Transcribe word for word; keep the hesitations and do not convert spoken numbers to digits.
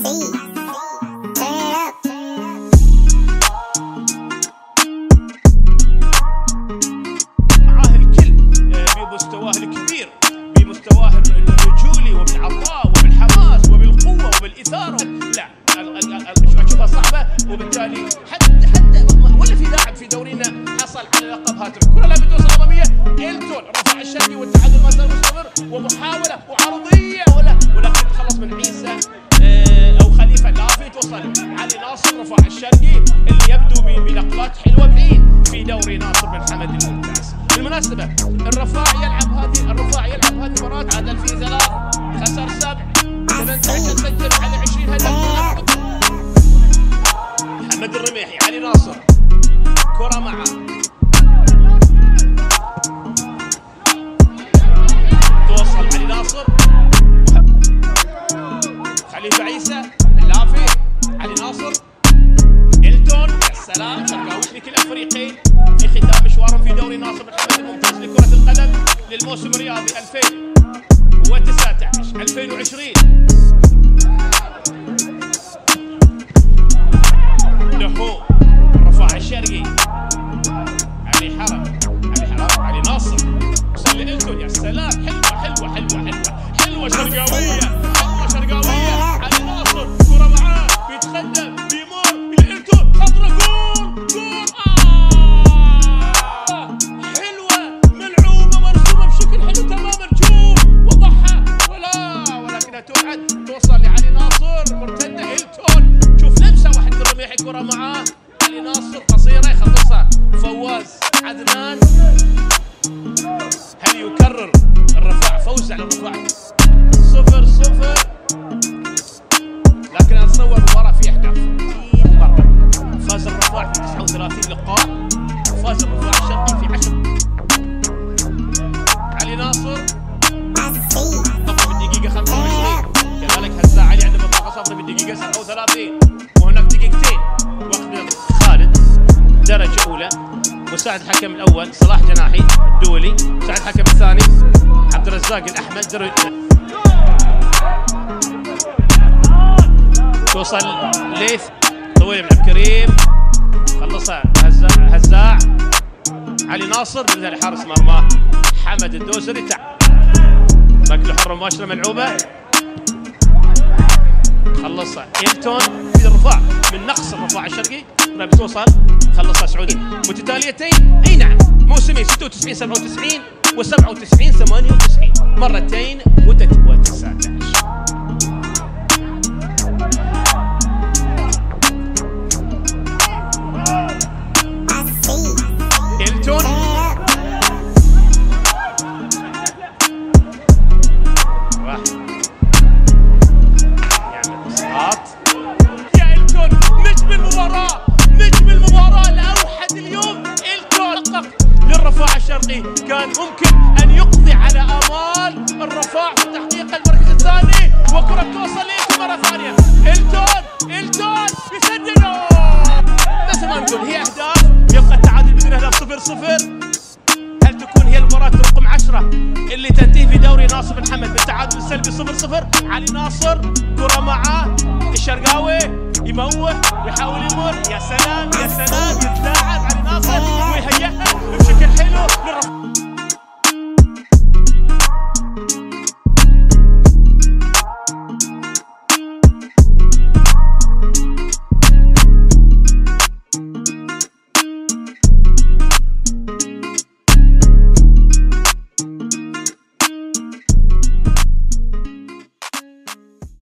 معاه الكل بمستواه الكبير، بمستواه الرجولي وبالعطاء وبالحماس وبالقوه وبالاثاره. لا اشوفها صعبه، وبالتالي حتى حتى ولا في لاعب في دورينا حصل على لقب هاتريك. كره لا بتوصل اماميه، إلتون رفع الشرقي والتعادل ما زال مستمر، ومحاوله وعرضيه ولا ولكن تخلص من عيسى او خليفه لافي. توصل علي ناصر رفع الشرقي اللي يبدو بنقلات حلوه بعيد في دوري ناصر بن حمد الممتاز. بالمناسبه الرفاع يلعب هذه الرفاع يلعب هذه المباراه عدل في ثلاث، خسر سبع، ثمانية عشر سجل على عشرين هدف. محمد الرميحي، علي ناصر، كره معه، توصل علي ناصر، خليفه عيسى، اللافي، علي ناصر، إلتون. يا سلام، شرقاوي يشرك الافريقيين في ختام مشوارهم في دوري ناصر بن حمد الممتاز لكره القدم للموسم الرياضي ألفين وتسعة عشر ألفين وعشرين. دحو رفع الشرقي، علي حرب، علي حرب، علي ناصر، وصل لإلتون. يا سلام، حلوه حلوه حلوه حلوه حلوه شرقاويه، حلوه شرقاويه. علي ناصر كره معاه، بيتقدم بيمر لإلتون، خطره، جول جول. آه حلوه، ملعوبه، مرسومه بشكل حلو تماما. شوف وضحها ولا ولكنها توعد، توصل لعلي ناصر، مرتده إلتون. شوف لمسه واحد الرميحي، كره معاه، علي ناصر قصيره يخلصها فواز عدنان. هل يكرر الرفاع؟ فوز على الرفاع صفر صفر، لكن اتصور المباراه في اهداف ستين مره. فاز الرفاع في تسعة وثلاثين لقاء، وفاز الرفاع الشرقي في عشرة. علي ناصر طبعا بالدقيقه خمسة وعشرين، كذلك هزاع علي عنده بطاقه صفراء بالدقيقه سبعة وثلاثين، وهناك دقيقتين وقت خالد درجه اولى. مساعد الحكم الاول صلاح جناحي الدولي، مساعد الحكم الثاني عبد الرزاق الاحمد درجة. توصل ليث طويل من عبد الكريم، خلصها هزاع هزاع علي ناصر، بدها لحارس مرماه حمد الدوسري. ركله حره مباشره ملعوبه، خلصها إلتون في الرفاع من نقص الرفاع الشرقي. بتوصل خلصها سعودي متتاليتين، اي نعم، موسمين ستة وتسعين سبعة وتسعين وسبعة وتسعين ثمانية وتسعين، مرتين وتسعة عشر. إلتون راح يعمل اسقاط. يا إلتون نجم المباراة، نجم المباراة الأوحد اليوم. إلتون حقق للرفاع الشرقي، كان ممكن أن يقضي على آمال الرفاع في تحقيق المركز الثاني، وكرة توصل لإلتون مرة ثانية. إلتون إلتون يسدد، مثل ما نقول هي أهداف، يبقى التعادل بدون أهداف صفر صفر. هل تكون هي المباراة رقم عشرة اللي تنتهي في دوري ناصر بن حمد بالتعادل السلبي صفر صفر؟ علي ناصر كرة معاه، الشرقاوي يموه ويحاول يمر. يا سلام يا سلام، يتلاعب علي ناصر ويهيئها بشكل